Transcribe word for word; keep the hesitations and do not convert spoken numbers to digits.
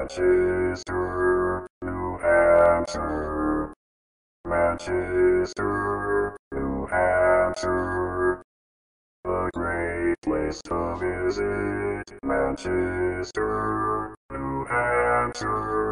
Manchester, New Hampshire. Manchester, New Hampshire. A great place to visit. Manchester, New Hampshire.